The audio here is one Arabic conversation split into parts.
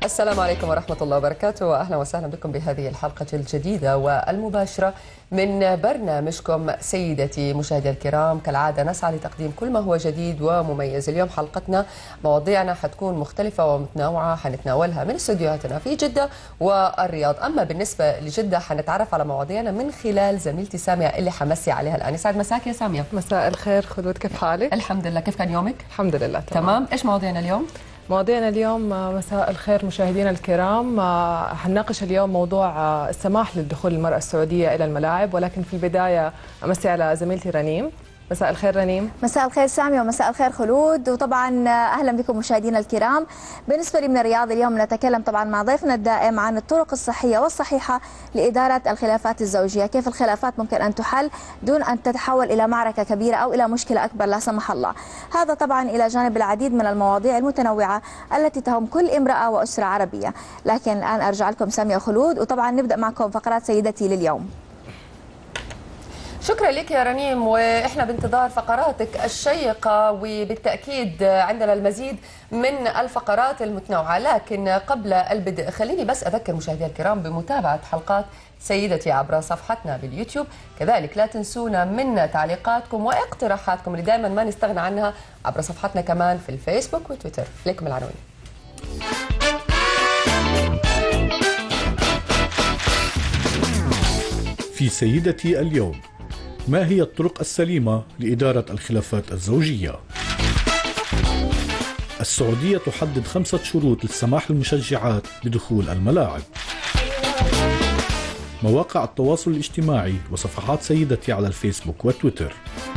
السلام عليكم ورحمة الله وبركاته، وأهلا وسهلا بكم بهذه الحلقة الجديدة والمباشرة من برنامجكم سيدتي. مشاهدي الكرام، كالعادة نسعى لتقديم كل ما هو جديد ومميز. اليوم حلقتنا مواضيعنا حتكون مختلفة ومتنوعة، حنتناولها من استديوهاتنا في جدة والرياض. أما بالنسبة لجدة حنتعرف على مواضيعنا من خلال زميلتي سامية اللي حمسي عليها الآن. يسعد مساك يا سامية. مساء الخير خلود، كيف حالك؟ الحمد لله، كيف كان يومك؟ الحمد لله تمام. إيش مواضيعنا اليوم؟ مواضيعنا اليوم مساء الخير مشاهدينا الكرام. حنناقش اليوم موضوع السماح للدخول المرأة السعودية إلى الملاعب، ولكن في البداية أمسي على زميلتي رنيم. مساء الخير رنيم. مساء الخير سامي ومساء الخير خلود، وطبعا اهلا بكم مشاهدينا الكرام. بالنسبه لي من الرياض اليوم نتكلم طبعا مع ضيفنا الدائم عن الطرق الصحيه والصحيحه لاداره الخلافات الزوجيه، كيف الخلافات ممكن ان تحل دون ان تتحول الى معركه كبيره او الى مشكله اكبر لا سمح الله. هذا طبعا الى جانب العديد من المواضيع المتنوعه التي تهم كل امراه واسره عربيه. لكن الان ارجع لكم سامي وخلود، وطبعا نبدا معكم فقرات سيدتي لليوم. شكرا لك يا رنيم، واحنا بانتظار فقراتك الشيقه، وبالتاكيد عندنا المزيد من الفقرات المتنوعه. لكن قبل البدء خليني بس اذكر مشاهدي الكرام بمتابعه حلقات سيدتي عبر صفحتنا باليوتيوب. كذلك لا تنسونا من تعليقاتكم واقتراحاتكم اللي دائما ما نستغنى عنها عبر صفحتنا كمان في الفيسبوك وتويتر. لكم العناوين. في سيدتي اليوم، ما هي الطرق السليمة لإدارة الخلافات الزوجية؟ السعودية تحدد 5 شروط للسماح للمشجعات بدخول الملاعب. مواقع التواصل الاجتماعي وصفحات سيدتي على الفيسبوك وتويتر.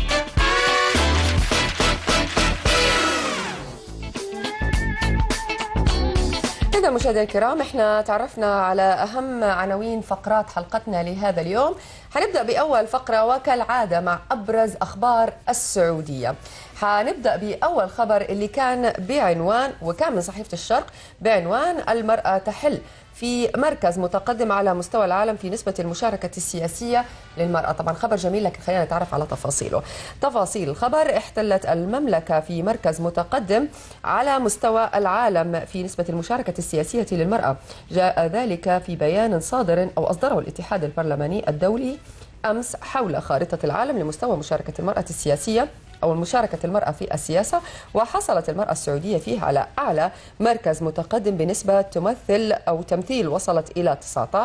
إذا مشاهدينا الكرام، احنا تعرفنا على أهم عناوين فقرات حلقتنا لهذا اليوم. حنبدأ بأول فقرة وكالعادة مع أبرز أخبار السعودية. حنبدأ بأول خبر اللي كان بعنوان، وكان من صحيفة الشرق، بعنوان المرأة تحل في مركز متقدم على مستوى العالم في نسبة المشاركة السياسية للمرأة. طبعا خبر جميل، لكن خلينا نتعرف على تفاصيله. تفاصيل الخبر: احتلت المملكة في مركز متقدم على مستوى العالم في نسبة المشاركة السياسية للمرأة. جاء ذلك في بيان صادر أو أصدره الاتحاد البرلماني الدولي أمس حول خارطة العالم لمستوى مشاركة المرأة السياسية أو مشاركة المرأة في السياسة. وحصلت المرأة السعودية فيه على أعلى مركز متقدم بنسبة تمثيل وصلت إلى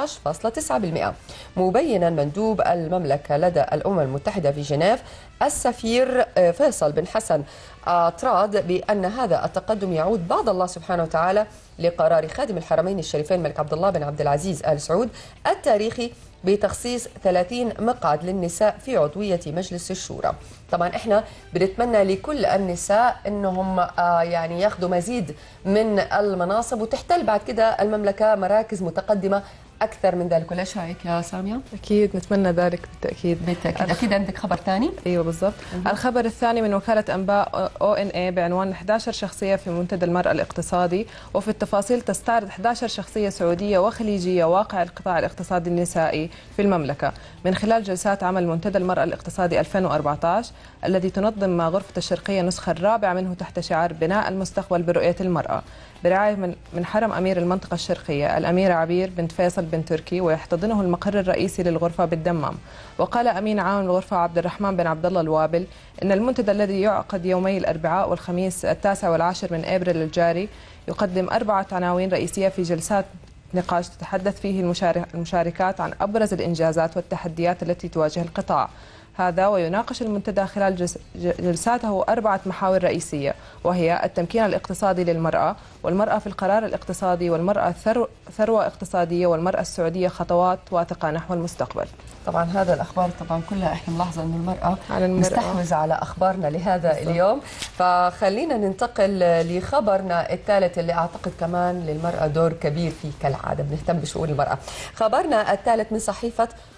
19.9%. مبينا مندوب المملكة لدى الأمم المتحدة في جنيف السفير فيصل بن حسن طراد بأن هذا التقدم يعود بعد الله سبحانه وتعالى لقرار خادم الحرمين الشريفين الملك عبد الله بن عبد العزيز آل سعود التاريخي بتخصيص 30 مقعد للنساء في عضوية مجلس الشورى. طبعا احنا بنتمنى لكل النساء انهم يعني ياخذوا مزيد من المناصب، وتحتل بعد كده المملكة مراكز متقدمة أكثر من ذلك. ولا ايش رايك يا سامية؟ أكيد نتمنى ذلك بالتأكيد. أكيد عندك خبر ثاني؟ أيوه بالضبط. الخبر الثاني من وكالة أنباء ONA بعنوان 11 شخصية في منتدى المرأة الاقتصادي، وفي التفاصيل تستعرض 11 شخصية سعودية وخليجية واقع القطاع الاقتصادي النسائي في المملكة من خلال جلسات عمل منتدى المرأة الاقتصادي 2014 الذي تنظم غرفة الشرقية النسخة الرابعة منه تحت شعار بناء المستقبل برؤية المرأة، برعاية من حرم أمير المنطقة الشرقية الأميرة عبير بنت فيصل بن تركي، ويحتضنه المقر الرئيسي للغرفة بالدمام. وقال أمين عام الغرفة عبد الرحمن بن عبد الله الوابل إن المنتدى الذي يعقد يومي الأربعاء والخميس 9 و10 من أبريل الجاري يقدم 4 عناوين رئيسية في جلسات نقاش تتحدث فيه المشاركات عن أبرز الإنجازات والتحديات التي تواجه القطاع هذا. ويناقش المنتدى خلال جلساته 4 محاور رئيسية، وهي التمكين الاقتصادي للمرأة، والمرأة في القرار الاقتصادي، والمرأة ثروة اقتصادية، والمرأة السعودية خطوات واثقة نحو المستقبل. طبعا هذا الأخبار طبعا كلها احنا ملاحظة أن المرأة مستحوذة على أخبارنا لهذا اليوم. فخلينا ننتقل لخبرنا الثالث اللي أعتقد كمان للمرأة دور كبير فيه كالعادة، بنهتم بشؤون المرأة. خبرنا الثالث من صحيفة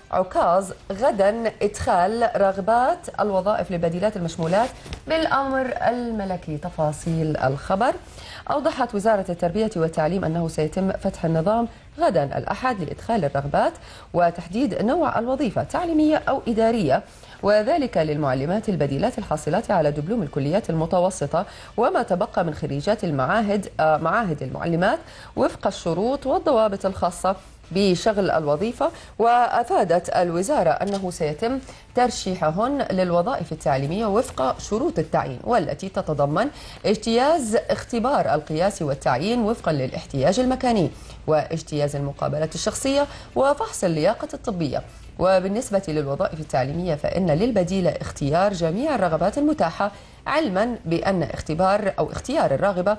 عكاظ غدا إدخال رغبات الوظائف لبديلات المشمولات بالأمر الملكي. تفاصيل الخبر. أوضحت وزارة التربية والتعليم أنه سيتم فتح النظام غدا الأحد لإدخال الرغبات وتحديد نوع الوظيفة تعليمية أو إدارية، وذلك للمعلمات البديلات الحاصلات على دبلوم الكليات المتوسطة وما تبقى من خريجات معاهد المعلمات وفق الشروط والضوابط الخاصة بشغل الوظيفة. وأفادت الوزارة أنه سيتم ترشيحهن للوظائف التعليمية وفق شروط التعيين، والتي تتضمن اجتياز اختبار القياس والتعيين وفقا للاحتياج المكاني، واجتياز المقابلة الشخصية، وفحص اللياقة الطبية. وبالنسبة للوظائف التعليمية فإن للبديلة اختيار جميع الرغبات المتاحة، علما بأن اختيار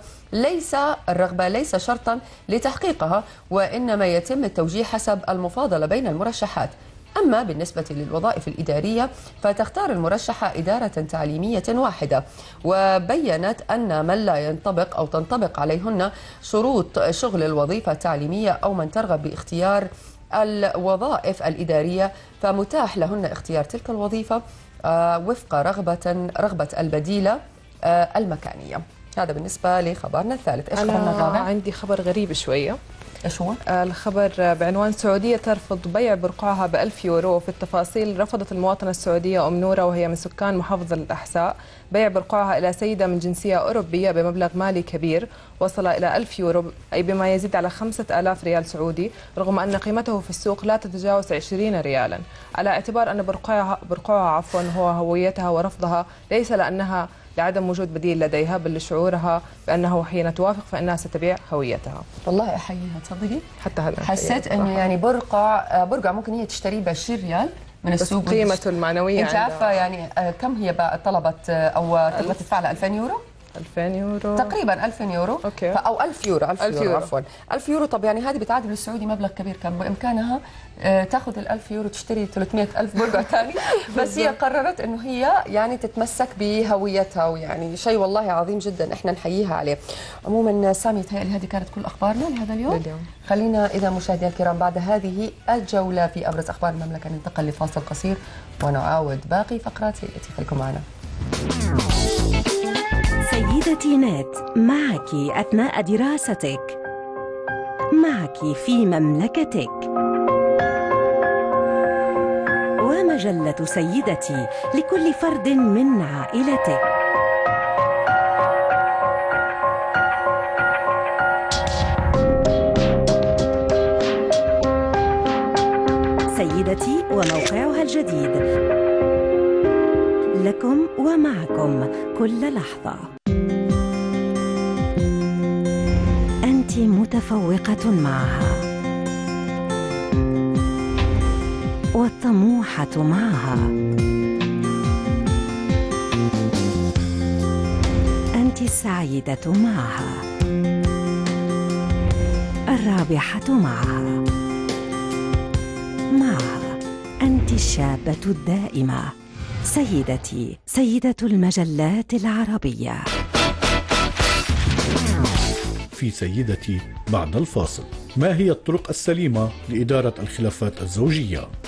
الرغبة ليس شرطا لتحقيقها، وإنما يتم التوجيه حسب المفاضلة بين المرشحات. أما بالنسبة للوظائف الإدارية فتختار المرشحة إدارة تعليمية واحدة، وبينت أن من لا ينطبق أو تنطبق عليهن شروط شغل الوظيفة التعليمية أو من ترغب باختيار الوظائف الإدارية فمتاح لهن اختيار تلك الوظيفة وفق رغبة البديلة المكانية. هذا بالنسبة لخبرنا الثالث. إيش خبرنا الرابع؟ عندي خبر غريب شوية. إيش هو؟ الخبر بعنوان سعودية ترفض بيع برقعها ب1000 يورو. في التفاصيل، رفضت المواطنة السعودية أم نورة وهي من سكان محافظة الأحساء بيع برقعها إلى سيدة من جنسية أوروبية بمبلغ مالي كبير وصل إلى 1000 يورو، أي بما يزيد على 5000 ريال سعودي، رغم أن قيمته في السوق لا تتجاوز 20 ريالا، على اعتبار أن برقعها هو هويتها، ورفضها ليس لأنها لعدم وجود بديل لديها، بل لشعورها بأنه حين توافق فإنها ستبيع هويتها. والله أحييها. تصدقي حتى هذا حسيت إنه يعني برقع ممكن هي تشتريه ب20 ريال من السوق، قيمته المعنوية أنت عارفة يعني كم هي بقى طلبت أو تبغى تدفع لها 2000 يورو؟ 2000 يورو تقريبا 2000 يورو. أوكي. او 1000 يورو عفوا 1000 يورو. طب يعني هذه بتعادل للسعودي مبلغ كبير، كان بامكانها تاخذ ال1000 يورو تشتري 300,000 برقع ثاني، بس هي قررت انه هي يعني تتمسك بهويتها، ويعني شيء والله عظيم جدا احنا نحييها عليه. عموما سامي، تهيألي هذه كانت كل اخبارنا لهذا اليوم. خلينا اذا مشاهدينا الكرام بعد هذه الجوله في ابرز اخبار المملكه ننتقل لفاصل قصير ونعاود باقي فقرات سيدتي. خليكم معنا. سيدتي نت، معك أثناء دراستك، معك في مملكتك. ومجلة سيدتي لكل فرد من عائلتك. سيدتي وموقعها الجديد، لكم ومعكم كل لحظة. أنت متفوقة معها والطموحة معها، أنت السعيدة معها، الرابحة معها، أنت الشابة الدائمة. سيدتي، سيدة المجلات العربية. في سيدتي بعد الفاصل، ما هي الطرق السليمة لإدارة الخلافات الزوجية؟